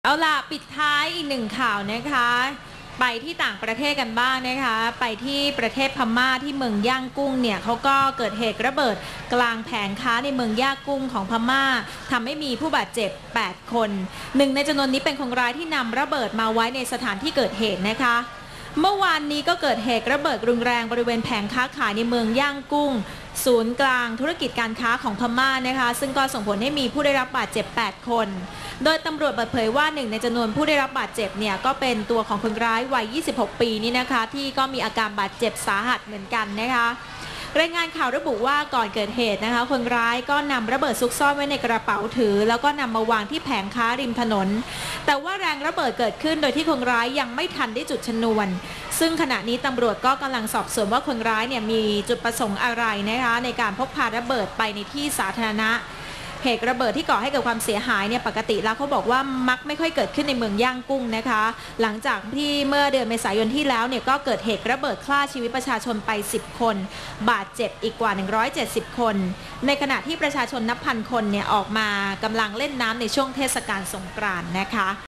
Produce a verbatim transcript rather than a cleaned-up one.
เอาล่ะปิดท้ายอีกหนึ่งข่าวนะคะไปที่ต่างประเทศกันบ้างนะคะไปที่ประเทศพม่าที่เมืองย่างกุ้งเนี่ยเขาก็เกิดเหตุระเบิดกลางแผงค้าในเมืองย่างกุ้งของพม่าทำให้มีผู้บาดเจ็บแปดคนหนึ่งในจำนวนนี้เป็นคนร้ายที่นำระเบิดมาไว้ในสถานที่เกิดเหตุนะคะเมื่อวานนี้ก็เกิดเหตุระเบิดรุนแรงบริเวณแผงค้าขายในเมืองย่างกุ้งศูนย์กลางธุรกิจการค้าของพม่านะคะซึ่งก็ส่งผลให้มีผู้ได้รับบาดเจ็บแปดคนโดยตำรวจเปิดเผยว่าหนึ่งในจำนวนผู้ได้รับบาดเจ็บเนี่ยก็เป็นตัวของคนร้ายวัยยี่สิบหกปีนี่นะคะที่ก็มีอาการบาดเจ็บสาหัสเหมือนกันนะคะรายงานข่าวระบุว่าก่อนเกิดเหตุนะคะคนร้ายก็นำระเบิดซุกซ่อนไว้ในกระเป๋าถือแล้วก็นำมาวางที่แผงค้าริมถนนแต่ว่าแรงระเบิดเกิดขึ้นโดยที่คนร้ายยังไม่ทันได้จุดชนวนซึ่งขณะนี้ตำรวจก็กำลังสอบสวนว่าคนร้ายเนี่ยมีจุดประสงค์อะไรนะคะในการพกพาระเบิดไปในที่สาธารณะเหตุระเบิดที่ก่อให้เกิดความเสียหายเนี่ยปกติแล้วเขาบอกว่ามักไม่ค่อยเกิดขึ้นในเมืองย่างกุ้งนะคะหลังจากที่เมื่อเดือนเมษายนที่แล้วเนี่ยก็เกิดเหตุระเบิดฆ่าชีวิตประชาชนไปสิบคนบาดเจ็บอีกกว่าหนึ่งร้อยเจ็ดสิบคนในขณะที่ประชาชนนับพันคนเนี่ยออกมากำลังเล่นน้ำในช่วงเทศกาลสงกรานต์นะคะ